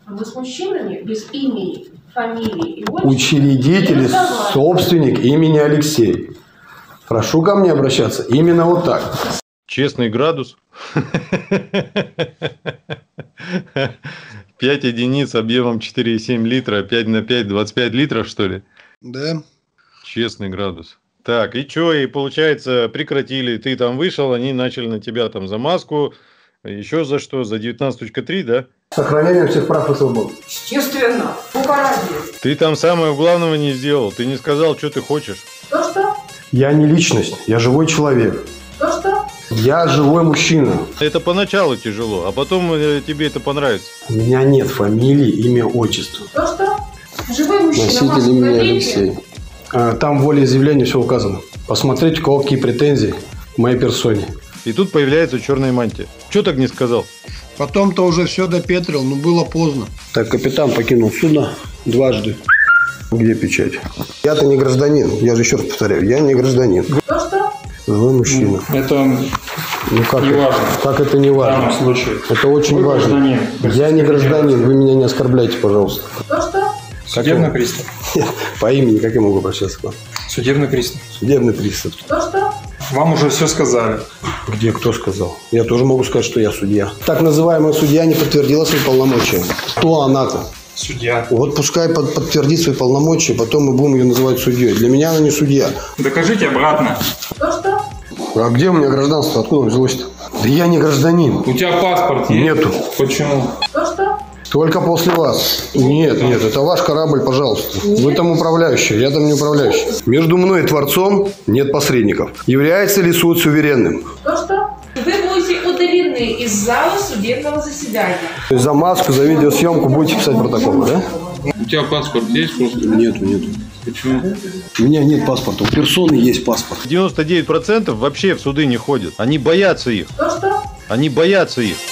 Вы с мужчинами без имени, фамилии и отчества Учредитель, собственник имени Алексей. Прошу ко мне обращаться именно вот так. Честный градус. 5 единиц объемом 4,7 литра. 5 на 5, 25 литров, что ли? Да. Честный градус. Так, и что? И получается, прекратили. Ты там вышел, они начали на тебя там за маску. Еще за что? За 19.3, да? Сохранение всех прав и свобод. Естественно. Ты там самого главного не сделал. Ты не сказал, что ты хочешь. Что? Я не личность, я живой человек. Что? Я живой мужчина. Это поначалу тяжело, а потом тебе это понравится. У меня нет фамилии, имя, отчества. Что? Живой мужчина. Носитель имени Алексей. Там в волеизъявлении все указано. Посмотрите, у кого какие претензии к моей персоне. И тут появляется черная мантия. Что так не сказал? Потом-то уже все допетрил, но было поздно. Так, капитан покинул судно дважды. Где печать? Я-то не гражданин. Я же еще раз повторяю, я не гражданин. Что? Живой мужчина. Это как не важно. Как это не В важно? данном случае. Это очень Вы важно. гражданин. Я не гражданин. Вы меня не оскорбляйте, пожалуйста. Что? Судебный пристав. По имени как я могу обращаться к вам? Судебный пристав. Судебный пристав. Что? Вам уже все сказали. Где кто сказал? Я тоже могу сказать, что я судья. Так называемая судья не подтвердила свои полномочия. Кто она-то? Судья. Вот пускай подтвердит свои полномочия, потом мы будем ее называть судьей. Для меня она не судья. Докажите обратно. Что? А где у меня гражданство? Откуда оно взялось-то? Да я не гражданин. У тебя паспорт есть? Нету. Почему? Что? Только после вас. Нет, это ваш корабль, пожалуйста. Вы там управляющий, я там не управляющий. Между мной и Творцом нет посредников. Является ли суд суверенным? Что? Вы будете удалены из зала судебного заседания. То есть за маску, за видеосъемку будете писать протоколы, да? У тебя паспорт есть просто? Нету. Почему? У меня нет паспорта, у персоны есть паспорт. 99% вообще в суды не ходят. Они боятся их. Что? Они боятся их.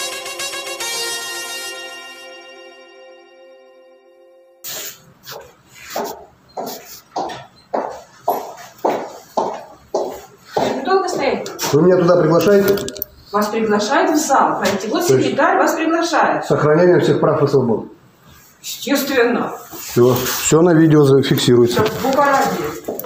Долго стоять? Вы меня туда приглашаете? Вас приглашают в зал. Пройти. Вот секретарь вас приглашает. Сохранение всех прав и свобод. Естественно. Все на видео зафиксируется. В Бухараде.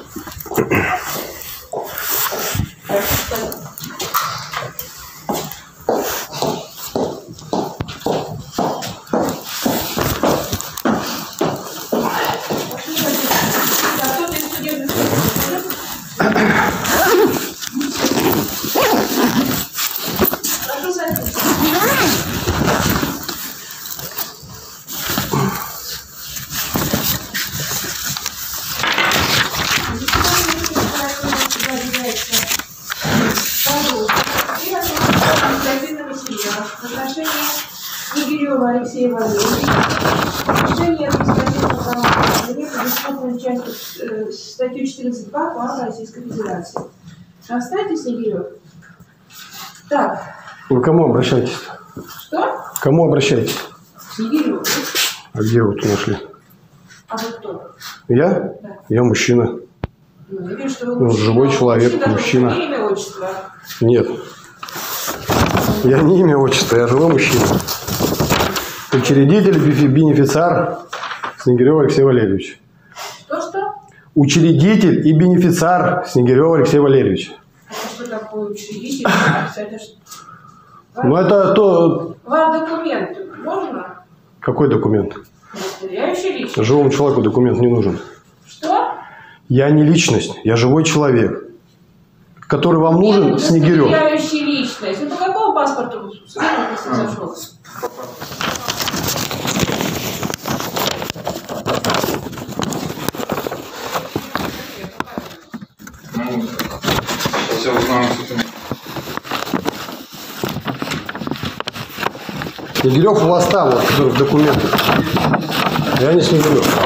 Снегирева Алексея Валерьевича. Решение административного правопорушения предусмотрено частью статью 14.2 Плана Российской Федерации. Оставьте Снегирев. Так. Вы к кому обращаетесь? Что? К кому обращаетесь? Снегирев. А где вы тут нашли? А вы кто? Я? Да. Я мужчина. Ну, я вижу, что вы мужчина. Живой человек, мужчина. Имя, отчество. Нет. Я не имя, отчество, я живой мужчина. Учредитель, бенефициар Снегирев Алексей Валерьевич. Что? Учредитель и бенефициар Снегирев Алексей Валерьевич. Это что такое учредитель? Это что? Ну это то... Вам документ можно? Какой документ? Удостоверяющий личность. Живому человеку документ не нужен. Что? Я не личность, я живой человек. Который вам нужен, Снегирев. Удостоверяющий личность. Ну по какому паспорту зашел? Сейчас я узнаю, что ты... Снегирев у вас там, вот, который в документах. Я не Снегирев.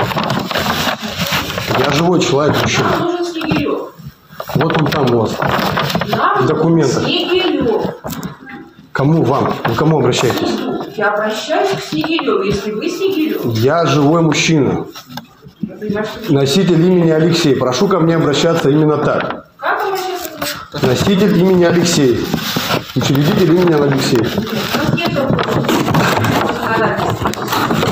Я живой человек, мужчина. Нам нужен Снегирев. Вот он там у вас. Нам В документах. Снегирев. Кому вам? Вы к кому обращаетесь? Я обращаюсь к Снегиреву, если вы Снегирев. Я живой мужчина. Я понимаю, что... Носитель имени Алексей. Прошу ко мне обращаться именно так. Как обращаться? Носитель имени Алексей. Учредитель имени Алексей. У нас нет такого законодательства.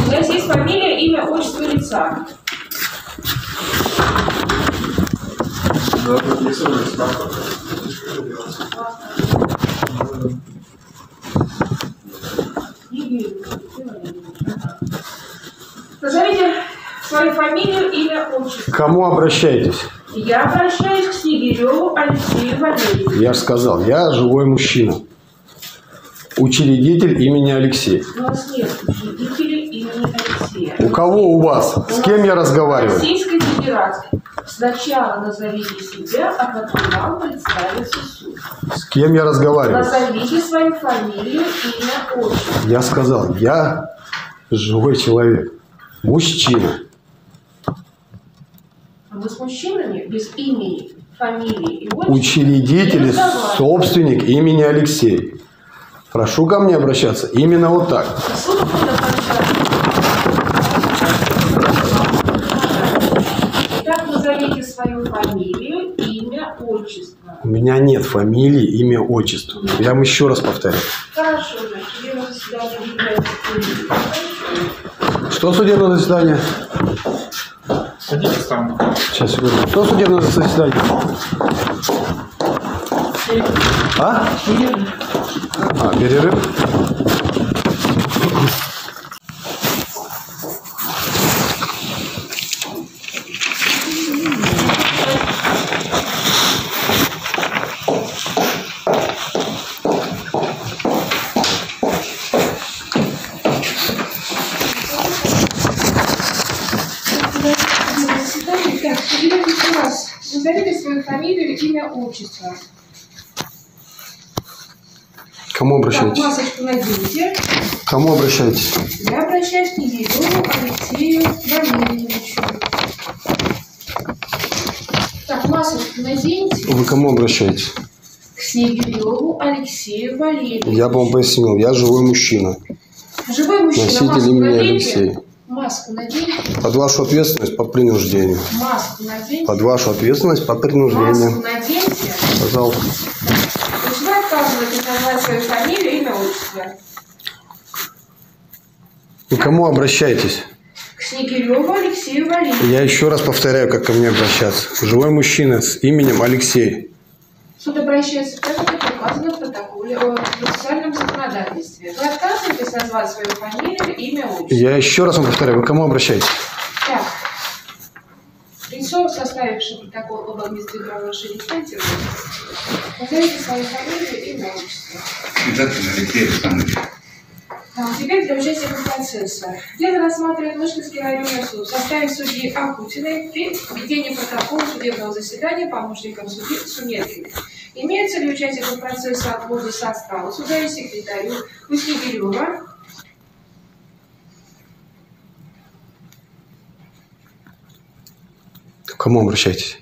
Назовите свою фамилию, имя, отчество. К кому обращаетесь? Я обращаюсь к Снегиреву Алексею Валерьевичу. Я же сказал, я живой мужчина. Учредитель имени Алексей. У нас нет учредителей имени Алексея. У кого у вас? С кем я разговариваю? Российской Федерации. Сначала назовите себя, а потом вам представится суд. С кем я разговариваю? Назовите свою фамилию, имя, отчество. Я сказал, я живой человек. Мужчина. А мы с мужчинами без имени, фамилии и отчества Учредитель, не разговариваем. собственник имени Алексей. Прошу ко мне обращаться именно вот так. Суд будет окончательно. Итак, назовите свою фамилию, имя, отчество. У меня нет фамилии, имя, отчества. Я вам еще раз повторяю. Хорошо, значит, судебное заседание объявляется. Что судебное заседание? Садитесь там. Сейчас, секунду. Что судебное заседание? А? Перерыв? Так, перейдем еще раз. Назовите свою фамилию, имя, отчество. К кому Так, обращаетесь? масочку наденьте. К кому обращаетесь? Я обращаюсь к Снегиреву Алексею Валерьевичу. Так, масочку наденьте. Вы к кому обращаетесь? К Снегиреву Алексею Валерьевичу. Я бы вам пояснил, я живой мужчина. Живой мужчина, Носитель маску имени наденьте. Алексей. Маску наденьте. Под вашу ответственность по принуждению. Маску наденьте. Под вашу ответственность по Маску принуждению. наденьте. Пожалуйста. То есть вы отказываетесь назвать свою фамилию, имя, отчество. К кому обращаетесь? К Снегиреву Алексею Валерьевичу. Я еще раз повторяю, как ко мне обращаться. Живой мужчина с именем Алексей. Суд обращается так, как указано в протоколе о процессуальном законодательстве. Вы отказываетесь назвать свою фамилию, имя, отчество. Я еще раз вам повторяю, вы к кому обращаетесь? Так. Лицо, составившее протокол об административном правонарушении, станьте. Назовите свою фамилию, имя, отчество. Обязательно, Алексей Александрович. Теперь для участников процесса. Дело рассматривает Мышкинский районный суд в составе судьи Акутиной при ведении протокола судебного заседания помощником судьи Сунеткиной. Имеется ли участников процесса отводы состава суда и секретарю у Снегирева? К кому обращаетесь?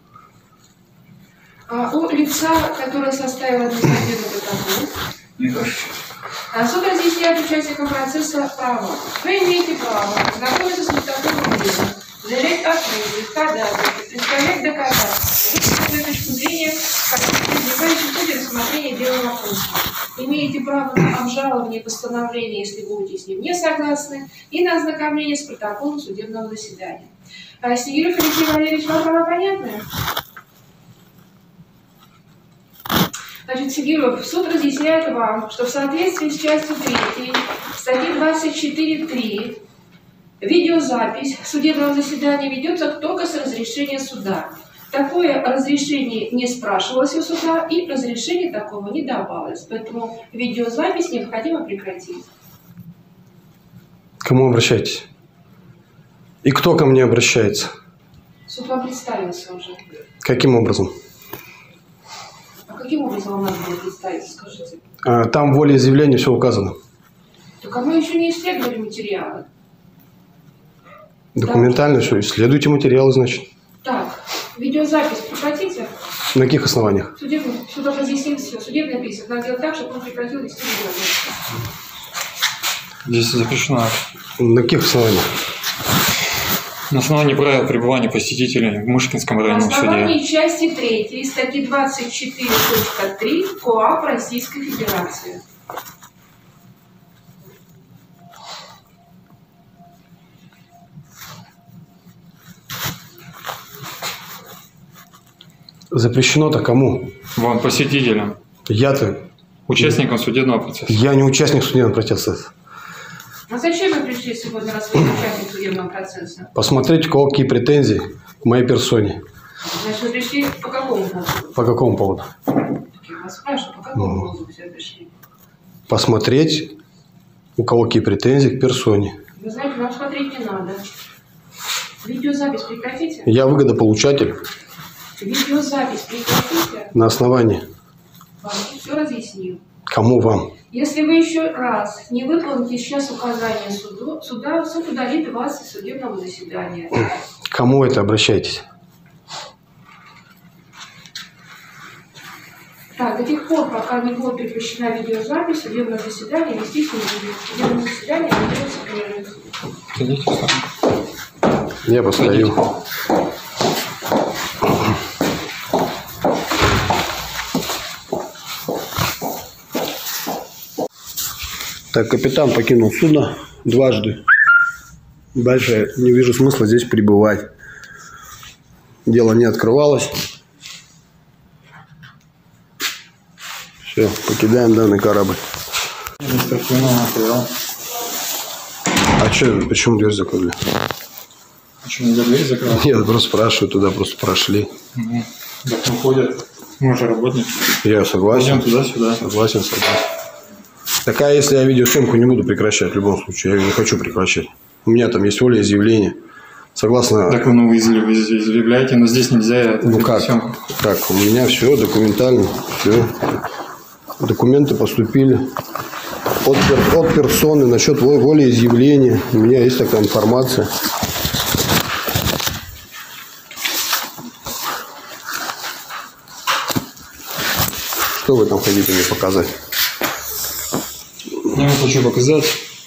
У лица, которое составило административный протокол. Не хочу. Суд разъясняет участникам процесса права. Вы имеете право знакомиться с протоколом дела, заявлять ответы, ходатайства, представлять доказательства, высказать свою точку зрения, как возникающий в ходе рассмотрения дела вопроса. Имеете право на обжалование постановления, если будете с ним не согласны, и на ознакомление с протоколом судебного заседания. Снегирев Алексей Валерьевич, вам права понятны? Значит, Снегирев, суд разъясняет вам, что в соответствии с частью 3 статьи 24.3 видеозапись судебного заседания ведется только с разрешения суда. Такое разрешение не спрашивалось у суда, и разрешение такого не давалось. Поэтому видеозапись необходимо прекратить. К кому обращаетесь? И кто ко мне обращается? Суд вам представился уже. Каким образом? А каким образом вам надо было представиться, скажите? Там в волеизъявлении все указано. Так а мы еще не исследовали материалы. Документально все. Исследуйте материалы, значит. Так, видеозапись прекратите. На каких основаниях? Суд разъяснит все. Судебная письма надо делать так, чтобы он прекратил вести видеозапись. Здесь запрещено. На каких основаниях? На основании правил пребывания посетителей в Мышкинском На районном основании суде. части 3 статьи 24.3 КоАП Российской Федерации. Запрещено-то кому? Вам, посетителям, Я-то... участникам судебного процесса. Я не участник судебного процесса. А зачем вы пришли сегодня, раз вы участник судебного процесса? Посмотреть, у кого какие претензии к моей персоне. Значит, вы пришли по какому поводу? По какому поводу? Я вас спрашиваю, по какому поводу вы сюда пришли? Посмотреть, у кого какие претензии к персоне. Вы знаете, вам смотреть не надо. Видеозапись прекратите. Я выгодополучатель Видеозапись прекратите. на основании. Вам все разъяснил. Кому вам? Если вы еще раз не выполните сейчас указания суд удалит вас из судебного заседания. К кому это обращайтесь? Так, до тех пор, пока не будет прекращена видеозапись, судебное заседание вести не будет. Судебное заседание ведется прерывом. Садитесь сами. Я постою. Так, капитан покинул судно дважды. Дальше не вижу смысла здесь пребывать. Дело не открывалось. Все, покидаем данный корабль. Административный материал. А что, почему дверь закрыли? Почему нельзя дверь закрывать? Нет, просто спрашиваю, туда просто прошли. Так выходят. Мы же работники. Я согласен. Пойдем туда-сюда. Согласен. Так, а если я видеосъемку не буду прекращать в любом случае? Я не хочу прекращать. У меня там есть волеизъявление. Согласно... Так вы изъявляете, но здесь нельзя. Ну как? Как? У меня все документально. Все. Документы поступили от персоны насчет волеизъявления. У меня есть такая информация. Что вы там хотите мне показать? Я вам хочу показать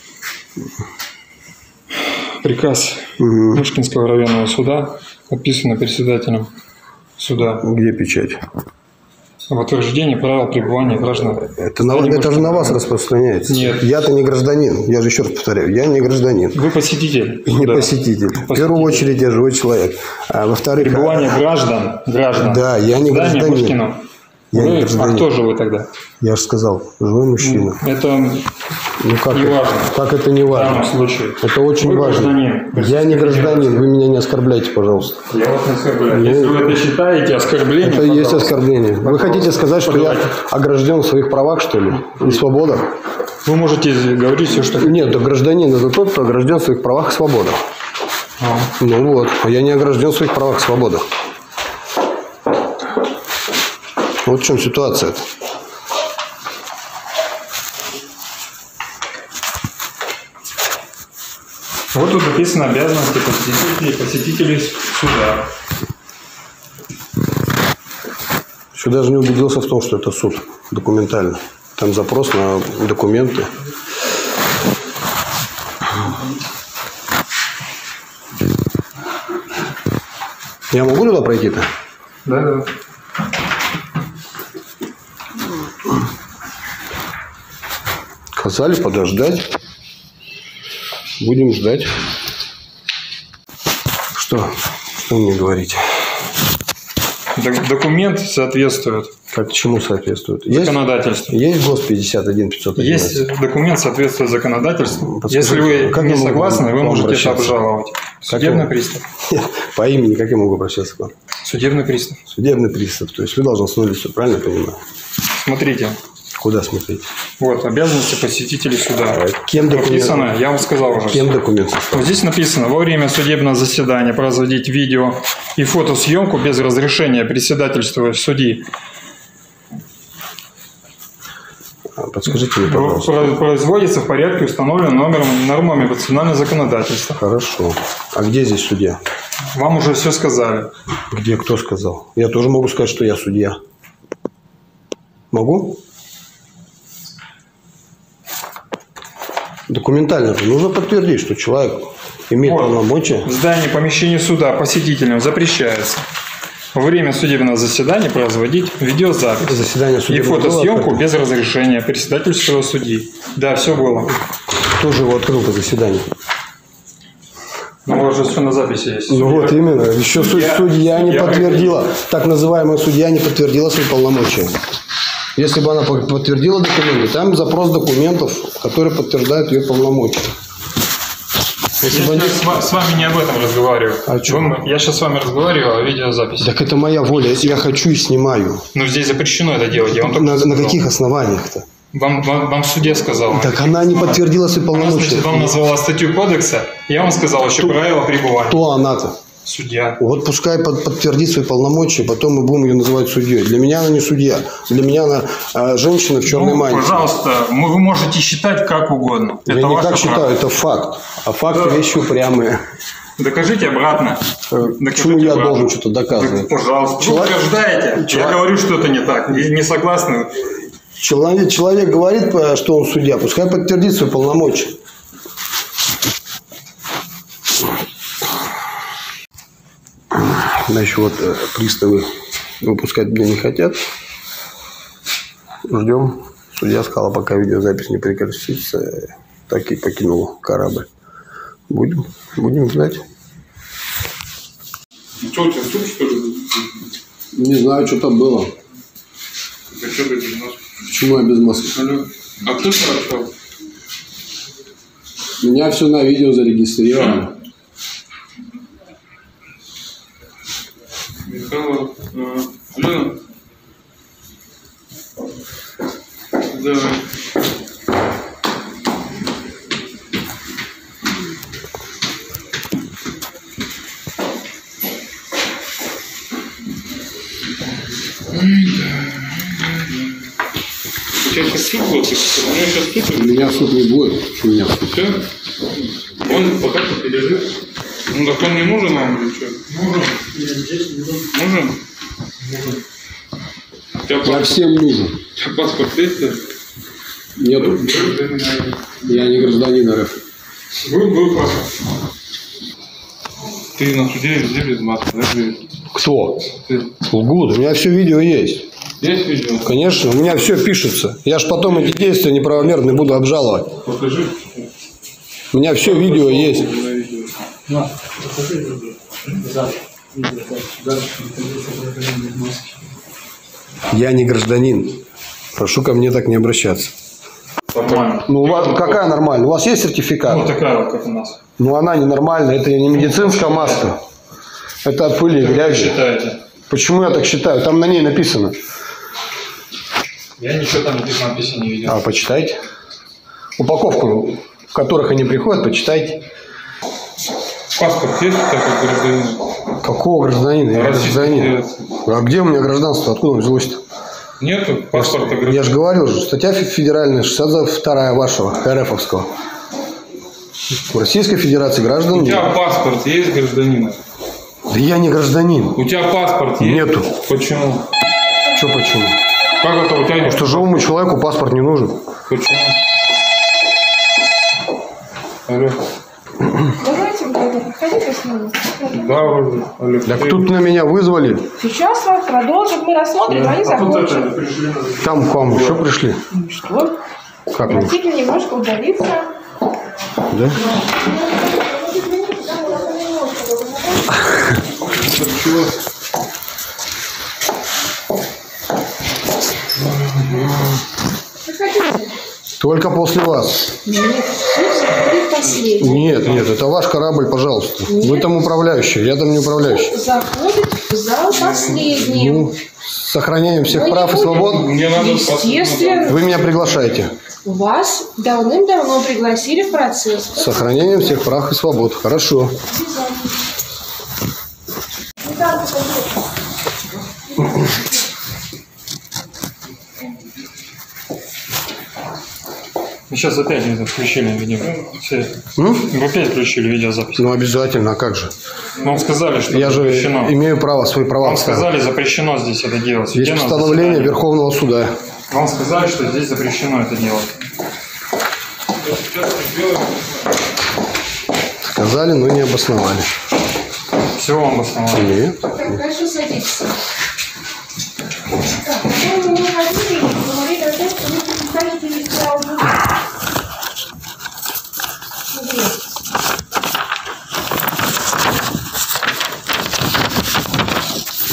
приказ Мышкинского районного суда, подписанный председателем суда. Где печать? В утверждении правил пребывания граждан. Это же на вас распространяется. Нет. Я-то не гражданин. Я же еще раз повторяю, я не гражданин. Вы посетитель. И не посетитель. В первую очередь я живой человек. А во-вторых... Пребывание граждан. Да, я не гражданин. Мышкину. Я не гражданин. А кто же вы тогда? Я же сказал, живой мужчина. Это Ну как, не важно. как это не В важно? данном случае. Это очень Вы важно. гражданин. Я не гражданин, вы меня не оскорбляйте, пожалуйста. Я вас не оскорбляю. Если вы это считаете оскорблением, Это и есть пожалуйста. оскорбление. Вы хотите сказать, что я огражден в своих правах, что ли? И свободах? Вы можете говорить все, что хотите. Нет, да гражданин это тот, кто огражден в своих правах и свободах. Ну вот, а я не огражден в своих правах и свободах. Вот в чем ситуация-то. Вот тут написано обязанности посетителей суда. Еще даже не убедился в том, что это суд документально. Там запрос на документы. Я могу туда пройти-то? Да. Сказали подождать. Будем ждать. Что? Что мне говорите? Документ соответствует Как чему соответствует? законодательству. Есть ГОСТ 51 511? Есть документ, соответствует законодательству. Подскажите, Если вы как не я могу согласны, к вы вам можете это обращаться? обжаловать. Судебный пристав. По имени как я могу обращаться к вам? Судебный пристав. Судебный пристав. То есть вы должны с нуля все, правильно я понимаю? Смотрите. Куда смотреть? Вот, обязанности посетителей суда. Кем документ? Написано, я вам сказал уже. Кем документ? Вот здесь написано, во время судебного заседания производить видео и фотосъемку без разрешения председательства судьи. Подскажите мне, пожалуйста. Производится в порядке, установленном нормами национального законодательства. Хорошо. А где здесь судья? Вам уже все сказали. Где? Кто сказал? Я тоже могу сказать, что я судья. Могу? Документально же нужно подтвердить, что человек имеет полномочия. В здании помещения суда посетителям запрещается во время судебного заседания производить видеозапись Заседание и судебного фотосъемку было без разрешения председательства судьи. Да, все было. Кто же его открыл по заседанию? Ну, у вас же все на записи есть. Ну вот именно. Еще судья не подтвердила, так называемая судья не подтвердила свои полномочия. Если бы она подтвердила документы, там запрос документов, которые подтверждают ее полномочия. Если бы Я с вами не об этом разговариваю. О чем? Я сейчас с вами разговариваю о видеозаписи. Так это моя воля. Если я хочу и снимаю. Но здесь запрещено это делать. Я вам только На сказал. каких основаниях-то? Вам судья сказал. Так она не подтвердила свои Она, полномочия. значит, вам назвала статью кодекса, я вам сказал еще правила пребывания. Кто она-то? Судья. Вот пускай подтвердит свои полномочия, потом мы будем ее называть судьей. Для меня она не судья. Для меня она женщина в черной мантии. Пожалуйста, вы можете считать как угодно. Я Это не ваше так считаю, право. это факт. А факты вещи упрямые. Докажите обратно. Почему я должен что-то доказывать? Пожалуйста. Человек- Вы утверждаете. Я говорю, что это не так. Не согласны? Человек говорит, что он судья, пускай подтвердит свои полномочия. Значит, вот приставы выпускать меня не хотят. Ждем. Судья сказала, пока видеозапись не прекратится, так и покинул корабль. Будем ждать. Что, у тебя суп, что ли? Не знаю, что там было. А что ты без маски? Почему я без маски? А кто сообщал? У меня все на видео зарегистрировано. Михаил, Алена? Давай. У тебя сейчас суп будет? У меня сейчас суп. У меня суп не будет. У меня суп. Все? Он пока что пережит. Ну так он не нужен нам или что? Нужен. У тебя Я паспорт, всем нужен. у тебя паспорт есть? Да? Нету. Я не гражданин РФ. Был паспорт. Ты на суде везде без маски, да? Кто? Ты. Лгут. У меня все видео есть. Есть видео? Конечно, у меня все пишется. Я ж потом эти действия неправомерные буду обжаловать. Покажи. У меня все видео есть. Я не гражданин. Прошу ко мне так не обращаться. Нормально. Ну, у вас какая нормальная? У вас есть сертификат? Вот такая вот, как у нас. Ну, она ненормальная. Это не медицинская маска. Это от пыли и Как грязи. считаете? Почему я так считаю? Там на ней написано. Я ничего там надписи не видел. А, почитайте. Упаковку, в которых они приходят, почитайте. Паспорт есть, так как гражданин? Какого гражданина? Я Российской гражданин. Федерации. А где у меня гражданство? Откуда он взялось-то? Нету паспорта Я гражданина? же говорил, же, статья федеральная, 62 вашего, РФовского. В Российской Федерации граждан У нет. тебя паспорт есть гражданина? Да я не гражданин. У тебя паспорт есть? Нету. Почему? Что почему? Как это у тебя нет? Что живому человеку паспорт не нужен. Почему? Алло. Давайте, проходите с нами. Да, вроде. Алло. Так тут на меня вызвали. Сейчас мы продолжим, мы рассмотрим, они закончат. Там к вам еще пришли. Ну что? Как мы? Хотите немножко удалиться? Да? Проходите. Только после вас. Нет, будет последний. Нет, это ваш корабль, пожалуйста. Вы там управляющий, я там не управляющий. Заходит в зал последний. Ну, с сохранением всех Мы не прав и будем. свобод. Мне надо Естественно, Вы меня приглашаете. вас давным-давно пригласили в процесс. С сохранением всех прав и свобод. Хорошо. Мы сейчас опять это включили видео. Вы опять включили видеозапись. Ну, обязательно, а как же? Вам сказали, что Я же запрещено. имею право, свои права. Вам сказали, запрещено здесь это делать. Есть Где у нас постановление заседание? Верховного суда. Вам сказали, что здесь запрещено это делать. Сказали, но не обосновали. Всего вам обосновали. Нет. Хорошо, садитесь. Так, мы хотели говорить о том, что вы представите вести аудио.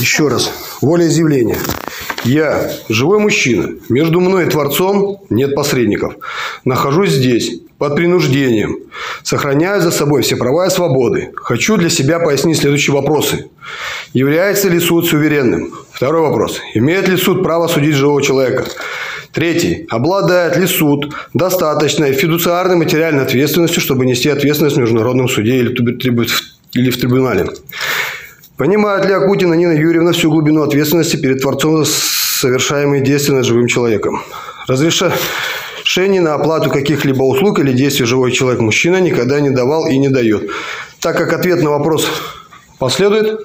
Еще раз. Волеизъявление. Я живой мужчина. Между мной и Творцом нет посредников. Нахожусь здесь под принуждением. Сохраняю за собой все права и свободы. Хочу для себя пояснить следующие вопросы. Является ли суд суверенным? Второй вопрос. Имеет ли суд право судить живого человека? Третий. Обладает ли суд достаточной фидуциарной материальной ответственностью, чтобы нести ответственность в международном суде или в трибунале? Понимает ли Акутина Нина Юрьевна всю глубину ответственности перед Творцом за совершаемые действия над живым человеком? Разрешение на оплату каких-либо услуг или действий живой человек мужчина никогда не давал и не дает. Так как ответ на вопрос последует.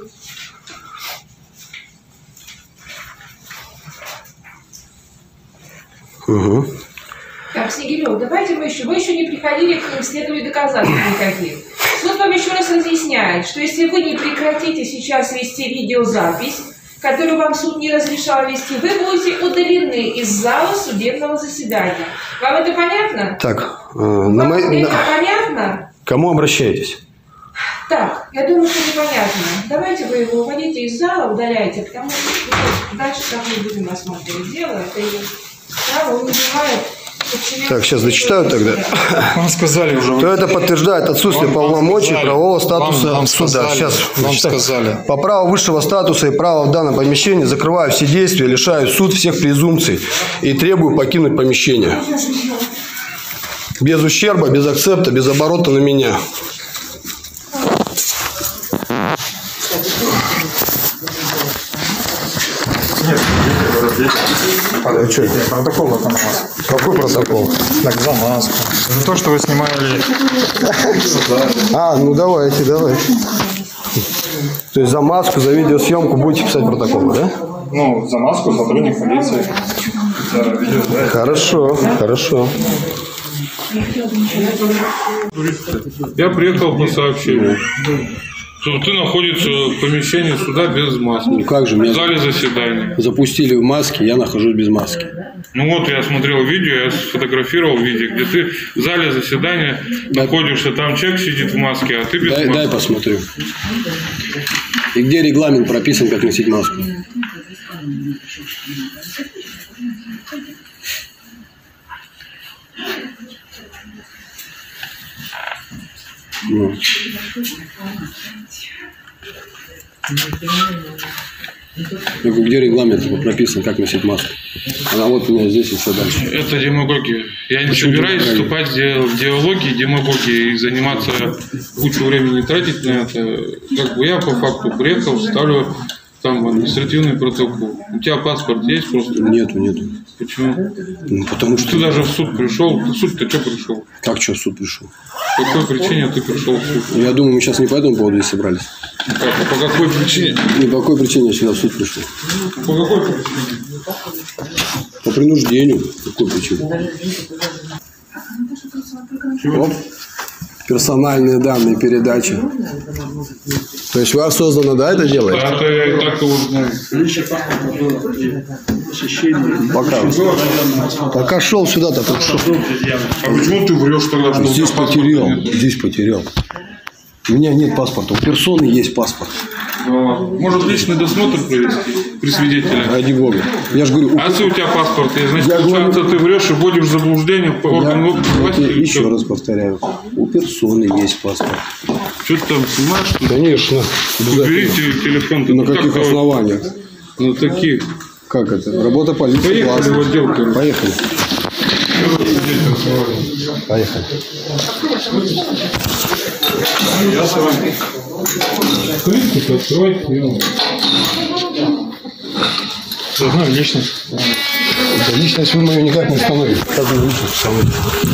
Угу. Так, Снегирев, давайте вы еще не приходили к исследованию доказательств никаких. Суд вам еще раз разъясняет, что если вы не прекратите сейчас вести видеозапись, которую вам суд не разрешал вести, вы будете удалены из зала судебного заседания. Вам это понятно? Так, это понятно? Кому обращаетесь? Так, я думаю, что непонятно. Давайте вы его уводите из зала, удаляйте, потому что дальше как мы будем рассматривать дело, это и право вызывает. Так, сейчас зачитаю тогда. Вам сказали уже. То это подтверждает отсутствие полномочий, правового статуса суда. Сейчас вам сказали. По праву высшего статуса и права в данном помещении закрываю все действия, лишаю суд всех презумпций и требую покинуть помещение. Без ущерба, без акцепта, без оборота на меня. Протокол это на вас. Какой протокол? Так, за маску. За то, что вы снимали. Ну давайте. То есть за маску, за видеосъемку будете писать протокол, да? Ну, за маску сотрудник полиции. За видео, да? Хорошо. Я приехал по сообщению, что ты находишься в помещении суда без маски. Ну как же, в меня зале заседания. запустили в маске, я нахожусь без маски. Ну вот я смотрел видео, я сфотографировал видео, где ты в зале заседания находишься, там человек сидит в маске, а ты без маски. Дай посмотрю. И где регламент прописан, как носить маску? Где регламент прописан, как носить маску? Она вот у меня здесь и все дальше. Это демагогия. Я не собираюсь вступать в диалоги, демагогии и заниматься, кучу времени тратить на это. Как бы я по факту приехал, ставлю там административный протокол. У тебя паспорт есть просто? Нету. Почему? Ну, потому что... Ты даже в суд пришел. В суд-то что пришел? Как что в суд пришел? По какой причине ты пришел в суд? Я думаю, мы сейчас не по этому поводу здесь собрались. По какой причине? Не по какой причине я сюда в суд пришел. По какой причине? По принуждению. По какой причине? Оп. Персональные данные передачи. То есть вы осознанно, да, это делаете? Да, это я и так его знаю. Пока шел сюда-то, так что... А почему ты врешь тогда, что Здесь потерял. У меня нет паспорта. У персоны есть паспорт. Может личный досмотр провести при свидетеле? Ради бога. Я же говорю... А если у тебя паспорт есть, значит, получается, ты врешь и вводишь в заблуждение по органу власти? Еще раз повторяю. У персоны есть паспорт. Что ты там снимаешь? Конечно. Уберите телефон. На каких основаниях? На таких. Как это? Работа полиции. Поехали в отдел. Поехали. Я с вами. Крышку открой. Должна личность. Личность вы мою никак не установите. Как вы личность установите?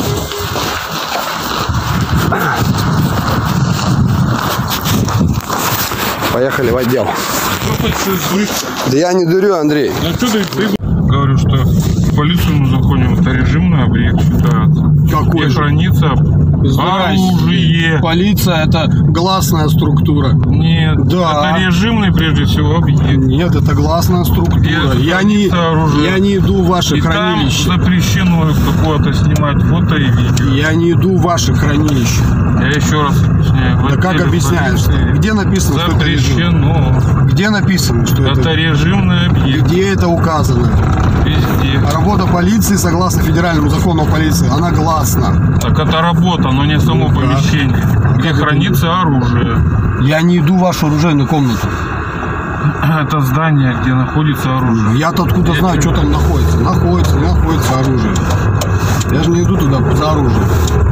Поехали в отдел. Да я не дурю, Андрей. А что ты говорю, что в полицию мы заходим, это режимный объект считается. Какой? И хранится оружие. Полиция – это гласная структура. Нет, Да. это режимный прежде всего объект. Нет, это гласная структура. Я не иду в ваше И хранилище. там запрещено какое-то снимать фото и видео. Я не иду в ваше хранилище. Я еще раз объясняю. создание в Да как отделе объясняешь? полиции Где написано, что это режим? запрещено. Где написано, что Это это? режимный объект. Где это указано? Везде. А работа полиции, согласно федеральному закону о полиции, она гласна. Так это работа, но не само Ну, помещение, где как это хранится оружие. Я не иду в вашу оружейную комнату. Это здание, где находится оружие. Я-то откуда знаю, что там находится. Находится оружие. Я же не иду туда за оружием.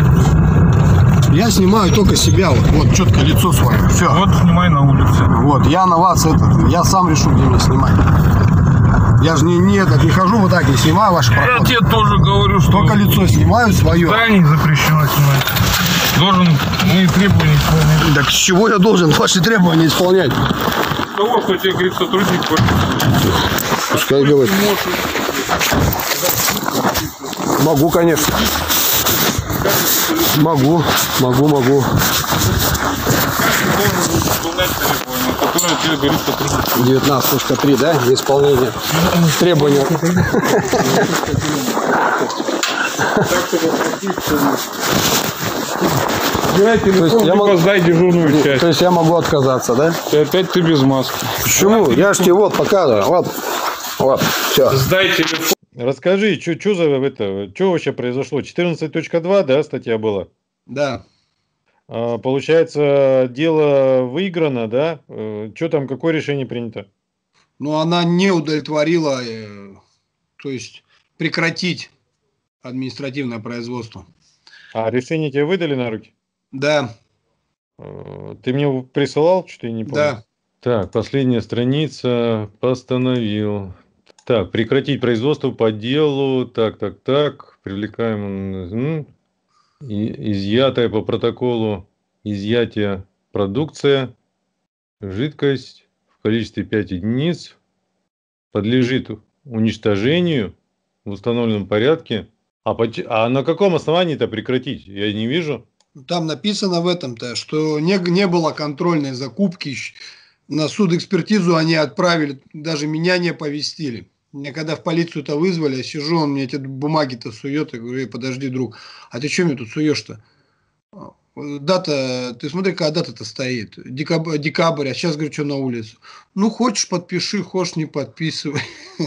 Я снимаю только себя, вот четко лицо свое. Все. Вот снимай на улице. Вот, я на вас я сам решу, где мне снимать. Я же не хожу вот так, не снимаю ваши Я проходы. тебе тоже говорю, что Только лицо снимаю свое. здание запрещено снимать. Должен мои требования исполнять. Так с чего я должен ваши требования исполнять? Того, что тебе говорит сотрудник полиции. Пускай говорит. Могу, конечно. Могу. Исполнять требования, которые тебе говорит сотрудник. 19.3, да? Неисполнение требования. То есть я могу, Сдай дежурную часть. то есть я могу отказаться, да? И опять ты без маски. Почему? Я же тебе вот показываю. Вот. Все. Сдай телефон. Расскажи, что вообще произошло? 14.2, да, статья была? Да. Получается, дело выиграно, да? Что там, какое решение принято? Но она не удовлетворила, то есть прекратить административное производство. А решение тебе выдали на руки? Да, Ты мне присылал, что я не помню? да. Так, последняя страница. Постановил. Так, прекратить производство по делу. Так. Привлекаем. Изъятая по протоколу изъятия продукция. Жидкость в количестве 5 единиц подлежит уничтожению в установленном порядке. А на каком основании-то прекратить? Я не вижу. Там написано в этом-то, что не было контрольной закупки. На судэкспертизу они отправили, даже меня не оповестили. Меня когда в полицию-то вызвали, я сижу, он мне эти бумаги-то сует, я говорю, подожди, друг, а ты что мне тут суешь-то? Дата, ты смотри, какая дата-то стоит, декабрь, а сейчас, говорю, что на улицу? Ну, хочешь подпиши, хочешь не подписывай.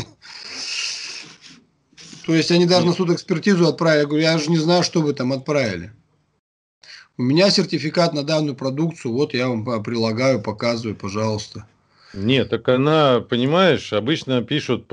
То есть они даже на судэкспертизу отправили, я говорю, я же не знаю, что вы там отправили. У меня сертификат на данную продукцию, вот я вам прилагаю, показываю, пожалуйста. Нет, так она, понимаешь, обычно пишут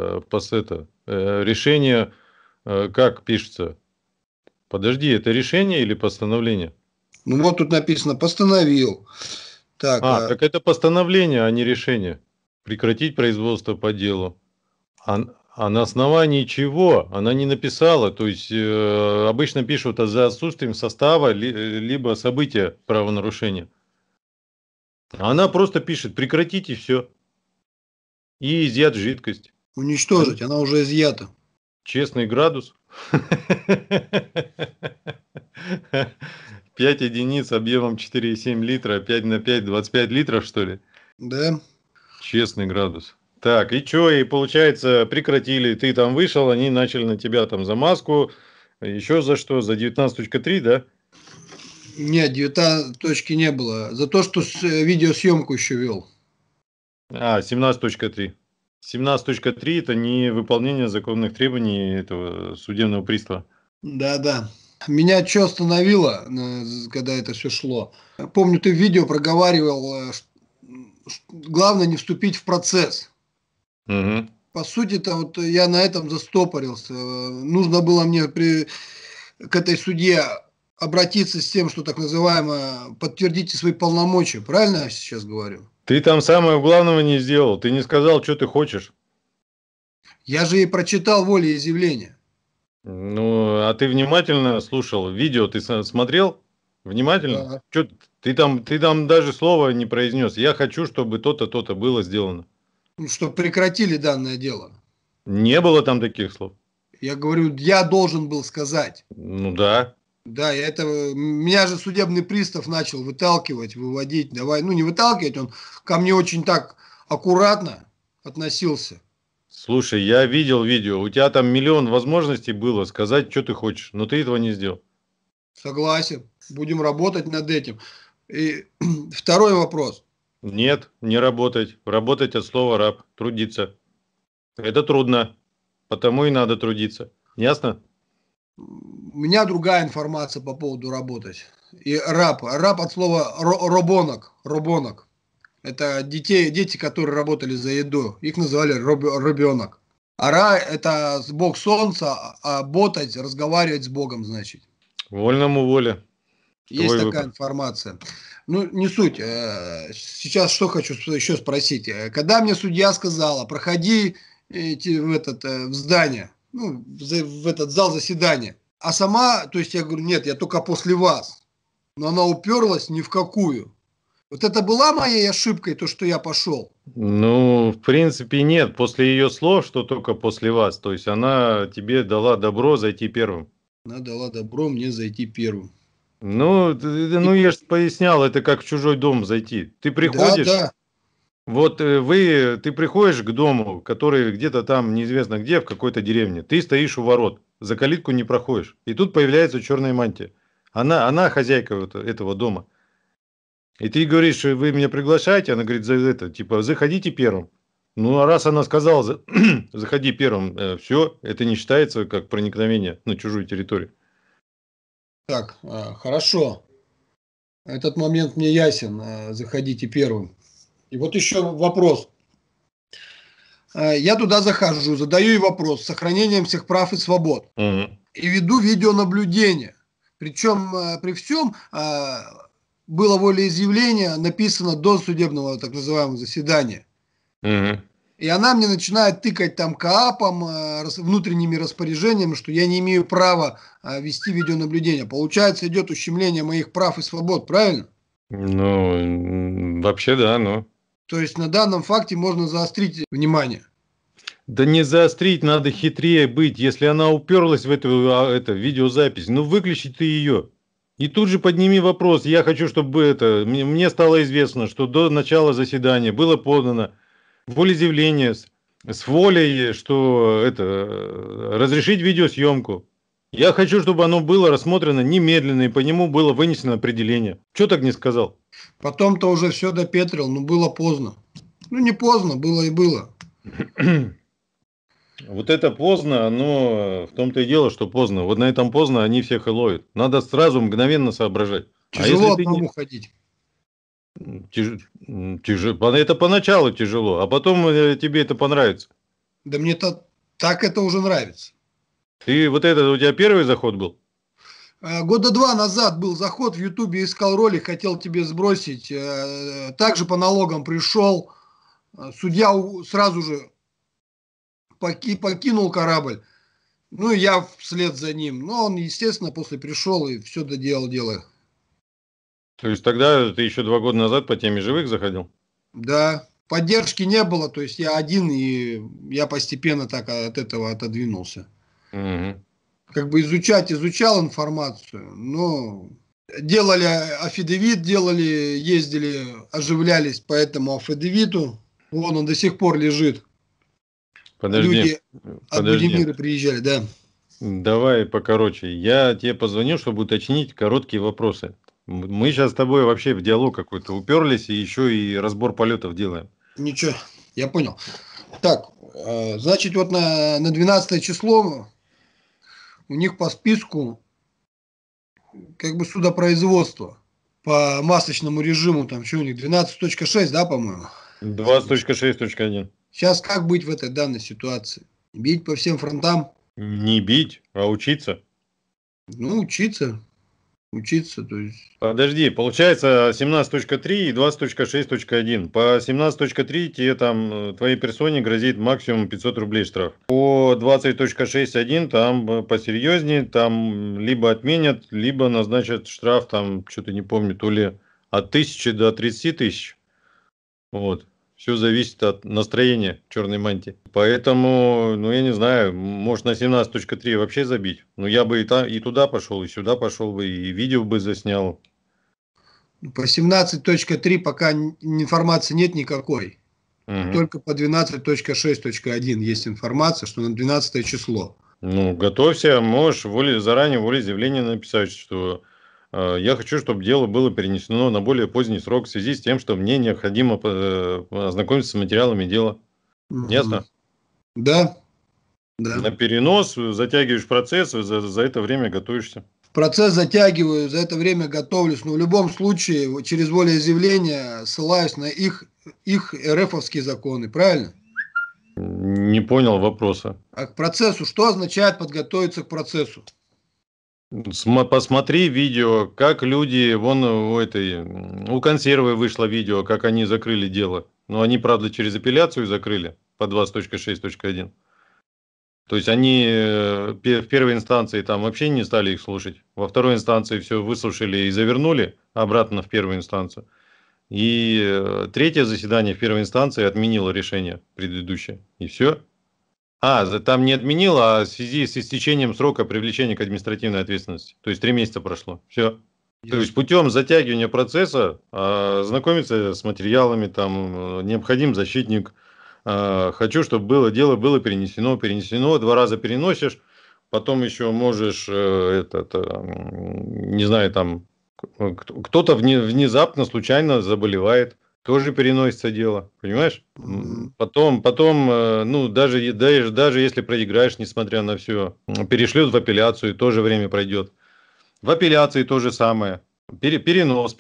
решение, как пишется. Подожди, это решение или постановление? Ну вот тут написано постановил. Так, Так это постановление, а не решение. Прекратить производство по делу. А на основании чего? Она не написала. То есть обычно пишут за отсутствием состава либо события правонарушения. Она просто пишет прекратить и все. И изъят жидкость. уничтожить, она уже изъята. Честный градус. 5 единиц объемом 4,7 литра. 5 на 5, 25 литров, что ли? Да. Честный градус. Так, и что? И получается, прекратили. Ты там вышел, они начали на тебя там за маску. Еще за что? За 19.3, да? Нет, 19 не было. За то, что видеосъемку еще вел. 17.3. 17.3 это не выполнение законных требований этого судебного пристава. Да. Меня что остановило, когда это все шло? Помню, ты в видео проговаривал, главное не вступить в процесс. Угу. По сути-то вот я на этом застопорился. Нужно было мне к этой судье обратиться с тем, что так называемо подтвердите свои полномочия. Правильно я сейчас говорю? Ты там самого главного не сделал. Ты не сказал, что ты хочешь. Я же ей прочитал волеизъявление. Ну, а ты внимательно слушал? Видео ты смотрел? Внимательно? Да. Чё, ты там даже слова не произнес. Я хочу, чтобы то-то, то-то было сделано. Что прекратили данное дело. Не было там таких слов. Я говорю, я должен был сказать. Ну да. Да, меня же судебный пристав начал выталкивать, выводить. Давай, не выталкивать, он ко мне очень так аккуратно относился. Слушай, я видел видео. У тебя там миллион возможностей было сказать, что ты хочешь. Но ты этого не сделал. Согласен. Будем работать над этим. И второй вопрос. Нет, не работать. Работать от слова раб. Трудиться. Это трудно. Потому и надо трудиться. Ясно? У меня другая информация по поводу работать. И раб. Раб от слова робонок. Робонок. Это дети, которые работали за еду. Их называли рабенок. А ра – это бог солнца, а ботать – разговаривать с богом, значит. Вольному воля. Есть Твой такая выбор. информация. Ну, не суть. Сейчас что хочу еще спросить. Когда мне судья сказала, проходи в здание, ну, в этот зал заседания, а сама, то есть я говорю, нет, я только после вас. Но она уперлась ни в какую. Вот это была моей ошибкой, то, что я пошел? Ну, в принципе, нет. После ее слов, что только после вас. То есть она тебе дала добро зайти первым. Она дала добро мне зайти первым. Ну, я же пояснял, это как в чужой дом зайти. Ты приходишь, Да. вот ты приходишь к дому, который где-то там, неизвестно где, в какой-то деревне. Ты стоишь у ворот, за калитку не проходишь. И тут появляется черная мантия. Она хозяйка этого дома. И ты говоришь, вы меня приглашаете, она говорит, типа, заходите первым. Ну, а раз она сказала, заходи первым, все, это не считается как проникновение на чужую территорию. Так, хорошо. Этот момент мне ясен. Заходите первым. И вот еще вопрос. Я туда захожу, задаю ей вопрос с сохранением всех прав и свобод. Угу. И веду видеонаблюдение. Причем при всем было волеизъявление написано до судебного так называемого заседания. Угу. И она мне начинает тыкать там КАПом, внутренними распоряжениями, что я не имею права вести видеонаблюдение. Получается, идет ущемление моих прав и свобод, правильно? Ну, вообще да, но... То есть на данном факте можно заострить внимание. Да не заострить, надо хитрее быть. Если она уперлась в эту видеозапись, ну выключи ты ее. И тут же подними вопрос. Я хочу, чтобы мне стало известно, что до начала заседания было подано волеизъявление с волей, что разрешить видеосъемку. Я хочу, чтобы оно было рассмотрено немедленно, и по нему было вынесено определение. Чего так не сказал? Потом-то уже все допетрил, но было поздно. Ну, не поздно, было и было. Вот это поздно, оно в том-то и дело, что поздно. Вот на этом поздно они всех и ловят. Надо сразу мгновенно соображать. Тяжело одному ходить. Это поначалу тяжело, а потом тебе это понравится. Да мне так это уже нравится. Ты у тебя первый заход был? Года 2 назад был заход в Ютубе, искал ролик, хотел тебе сбросить. Также по налогам пришел. Судья сразу же покинул корабль. Ну, и я вслед за ним. Но он, естественно, после пришел и все доделал дело. То есть тогда ты еще 2 года назад по теме живых заходил? Да. Поддержки не было, то есть я один, и я постепенно так от этого отодвинулся. Угу. Как бы изучал информацию, но делали аффидевит, ездили, оживлялись по этому аффидевиту. Вон он до сих пор лежит. Подожди. Люди от Будимира приезжали, да. Давай покороче. Я тебе позвоню, чтобы уточнить короткие вопросы. Мы сейчас с тобой вообще в диалог какой-то уперлись, и еще и разбор полетов делаем. Ничего, я понял. Так, значит, вот на 12 число у них по списку как бы судопроизводство по масочному режиму, там что у них, 12.6, да, по-моему? 20.6.1. Сейчас как быть в этой данной ситуации? Бить по всем фронтам? Не бить, а учиться. Ну, учиться, то есть... Подожди, получается 17.3 и 20.6.1. По 17.3 тебе там, твоей персоне грозит максимум 500 рублей штраф. По 20.6.1 там посерьезнее, там либо отменят, либо назначат штраф, там, что-то не помню, то ли от 1000 до 30 тысяч. Вот. Все зависит от настроения черной мантии. Поэтому, ну я не знаю, может на 17.3 вообще забить. Но я бы и туда пошел, и сюда пошел бы, и видео бы заснял. По 17.3 пока информации нет никакой. Угу. Только по 12.6.1 есть информация, что на 12 число. Ну, готовься, можешь заранее волеизъявление написать, что Я хочу, чтобы дело было перенесено на более поздний срок в связи с тем, что мне необходимо ознакомиться с материалами дела. Ясно? Да, да. На перенос затягиваешь процесс, за это время готовишься. Процесс затягиваю, за это время готовлюсь, но в любом случае через волеизъявление ссылаюсь на их РФовские законы, правильно? Не понял вопроса. А к процессу, что означает подготовиться к процессу? Посмотри видео, как люди, вон у консервы вышло видео, как они закрыли дело. Но они, правда, через апелляцию закрыли по 20.6.1. То есть они в первой инстанции там вообще не стали их слушать. Во второй инстанции все выслушали и завернули обратно в первую инстанцию. И третье заседание в первой инстанции отменило решение предыдущее. И все. Там не отменило, а в связи с истечением срока привлечения к административной ответственности. То есть 3 месяца прошло. Все. То есть путем затягивания процесса знакомиться с материалами, там необходим защитник. Хочу, чтобы дело было перенесено. 2 раза переносишь, потом еще можешь, не знаю, там кто-то внезапно, случайно заболевает. Тоже переносится дело, понимаешь? Потом, ну, даже если проиграешь, несмотря на все, перешлют в апелляцию, тоже время пройдет. В апелляции то же самое. Перенос.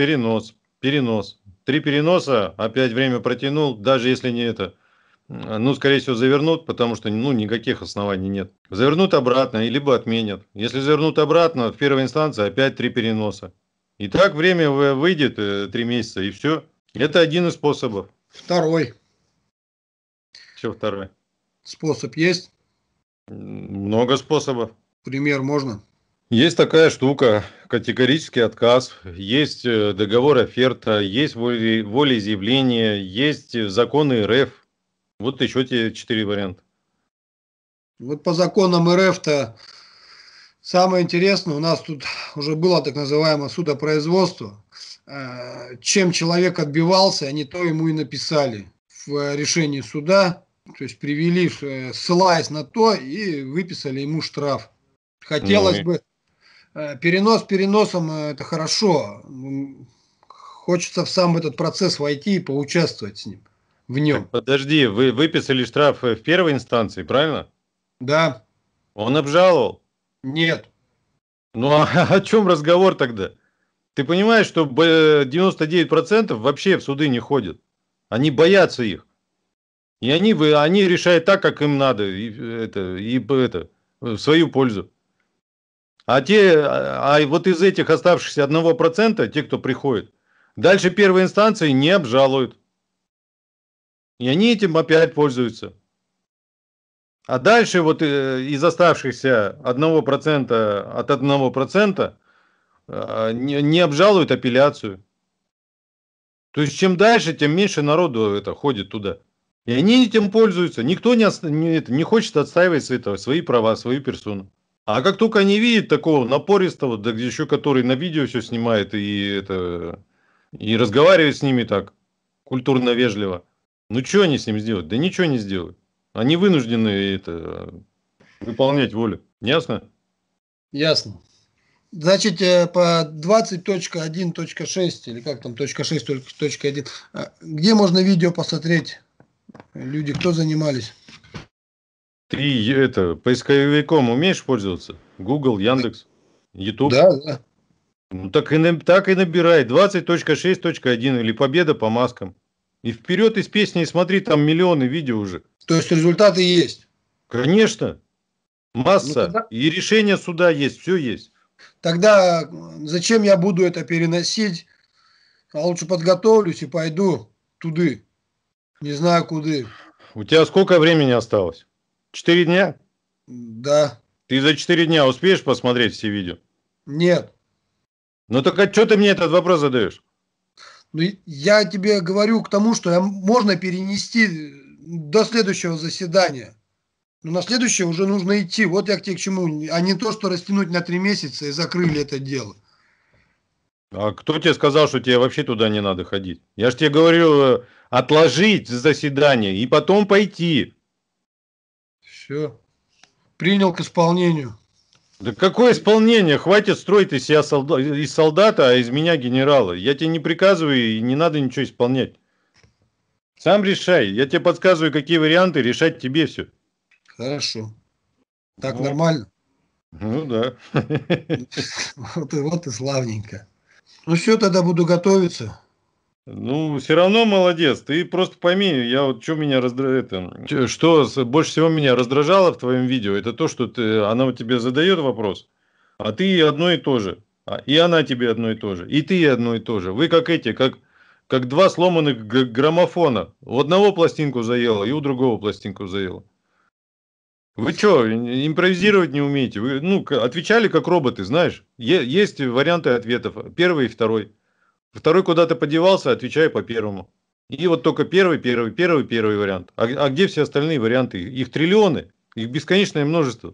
3 переноса, опять время протянул, даже если не это. Ну, скорее всего, завернут, потому что, ну, никаких оснований нет. Завернут обратно, либо отменят. Если завернут обратно, в первой инстанции опять 3 переноса. И так время выйдет 3 месяца, и все. Это один из способов. Второй. Что второй? Способ есть? Много способов. Пример можно? Есть такая штука, категорический отказ, есть договор оферта, есть волеизъявление, есть законы РФ. Вот еще те 4 варианта. Вот по законам РФ-то самое интересное, у нас тут уже было так называемое судопроизводство. Чем человек отбивался, они то ему и написали в решении суда, то есть привели, ссылаясь на то, и выписали ему штраф. Хотелось бы, перенос переносом это хорошо, хочется в сам этот процесс войти и поучаствовать с ним, в нем. Так, подожди, вы выписали штраф в первой инстанции, правильно? Да. Он обжаловал? Нет. Ну а о чем разговор тогда? Ты понимаешь, что 99% вообще в суды не ходят. Они боятся их. И они решают так, как им надо. В свою пользу. А вот из этих оставшихся 1%, те, кто приходит, дальше первой инстанции не обжалуют. И они этим опять пользуются. А дальше вот из оставшихся 1% от 1%, не обжалуют апелляцию. То есть чем дальше, тем меньше народу ходит туда. И они этим пользуются. Никто не хочет отстаивать свои права, свою персону. А как только они видят такого напористого, да еще который на видео все снимает и разговаривает с ними так культурно, вежливо. Ну что они с ним сделают? Да ничего не сделают. Они вынуждены выполнять волю. Ясно? Ясно. Значит, по 20.1.6 или как там, .6.1, где можно видео посмотреть? Люди, кто занимались? Ты поисковиком умеешь пользоваться? Google, Яндекс, YouTube? Да. Ну так и набирай 20.6.1 или победа по маскам. И вперед из песни, и смотри, там миллионы видео уже. То есть результаты есть? Конечно. Масса. Ну, тогда... И решение суда есть, все есть. Тогда зачем я буду это переносить? А лучше подготовлюсь и пойду туды. Не знаю куда. У тебя сколько времени осталось? 4 дня? Да. Ты за 4 дня успеешь посмотреть все видео? Нет. Ну так а что ты мне этот вопрос задаешь? Ну, я тебе говорю к тому, что можно перенести до следующего заседания. Но на следующее уже нужно идти. Вот я к тебе к чему. А не то, что растянуть на 3 месяца и закрыли это дело. А кто тебе сказал, что тебе вообще туда не надо ходить? Я же тебе говорю, отложить заседание и потом пойти. Все. Принял к исполнению. Да какое исполнение? Хватит строить из себя из солдата, а из меня генерала. Я тебе не приказываю и не надо ничего исполнять. Сам решай. Я тебе подсказываю, какие варианты, решать тебе все. Хорошо. Так Вот. нормально? Ну да. Вот и славненько. Ну все, тогда буду готовиться. Ну, все равно молодец. Ты просто пойми, я вот что меня раздражает. Что больше всего меня раздражало в твоем видео, это то, что она тебе задает вопрос, а ты одно и то же. И она тебе одно и то же. И ты одно и то же. Вы как эти, как два сломанных граммофона. У одного пластинку заело, и у другого пластинку заело. Вы что, импровизировать не умеете? Вы, отвечали как роботы, знаешь. Есть варианты ответов. Первый и второй. Второй куда-то подевался, отвечаю по первому. И вот только первый вариант. А где все остальные варианты? Их триллионы, их бесконечное множество.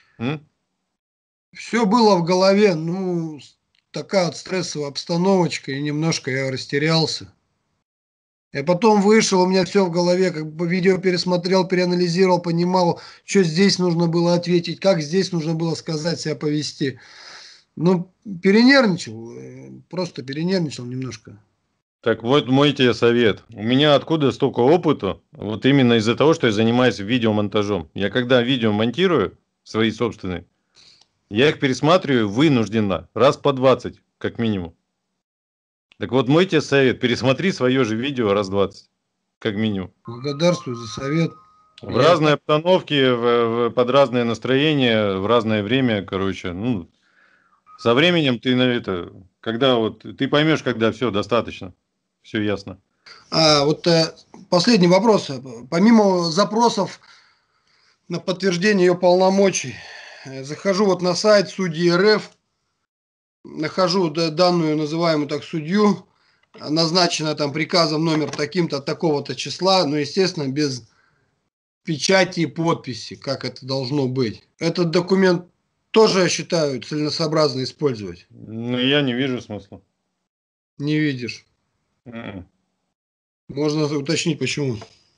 Все было в голове, ну, такая вот стрессовая обстановочка, и немножко я растерялся. Я потом вышел, у меня все в голове, как бы видео пересмотрел, переанализировал, понимал, что здесь нужно было ответить, как здесь нужно было сказать, себя повести. Ну, перенервничал, просто перенервничал немножко. Так вот мой тебе совет. У меня откуда столько опыта? Вот именно из-за того, что я занимаюсь видеомонтажом. Я когда видео монтирую, свои собственные, я их пересматриваю вынужденно, раз по 20, как минимум. Так вот мой тебе совет, пересмотри свое же видео раз 20, как минимум. Благодарствую за совет. В разной обстановке, под разное настроение, в разное время, короче, со временем ты на это, когда вот ты поймешь, когда все достаточно, все ясно. Вот последний вопрос. Помимо запросов на подтверждение ее полномочий, захожу вот на сайт судьи РФ, нахожу данную называемую так судью, назначена там приказом номер таким-то, такого-то числа, но естественно без печати и подписи, как это должно быть. Этот документ тоже, я считаю, целесообразно использовать. Ну, я не вижу смысла. Не видишь. Можно уточнить, почему.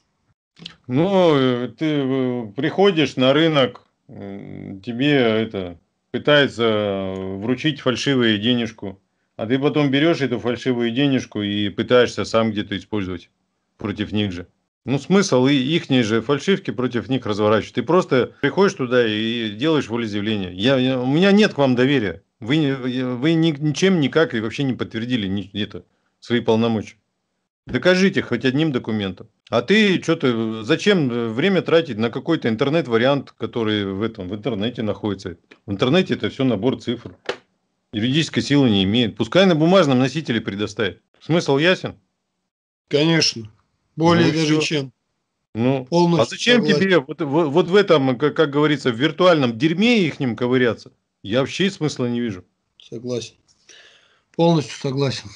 Ну, ты приходишь на рынок, тебе это пытается вручить фальшивую денежку, а ты потом берешь эту фальшивую денежку и пытаешься сам где-то использовать против них же. Ну, смысл ихние же фальшивки против них разворачивать. Ты просто приходишь туда и делаешь волеизъявление. У меня нет к вам доверия. Вы ничем никак и вообще не подтвердили свои полномочия. Докажите хоть одним документом. А ты что-то... Зачем время тратить на какой-то интернет-вариант, который в интернете находится? В интернете это все набор цифр. Юридической силы не имеет. Пускай на бумажном носителе предоставит. Смысл ясен? Конечно. Более даже чем. А зачем тебе вот в этом, как говорится, в виртуальном дерьме ихним ковыряться? Я вообще смысла не вижу. Согласен. Полностью согласен.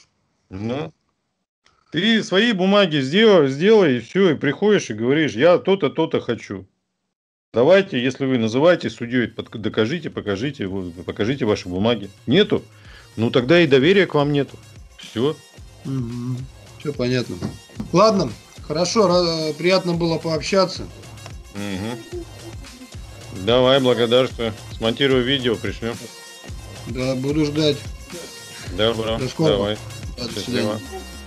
Ты свои бумаги сделай и все, и приходишь и говоришь, я то-то, то-то хочу. Давайте, если вы называете судьей, докажите, покажите ваши бумаги. Нету? Ну тогда и доверия к вам нету. Все. Все понятно. Ладно, хорошо, приятно было пообщаться. Давай, благодарствую. Смонтирую видео, пришлем. Да, буду ждать. Добро. До скорого. Давай. До свидания.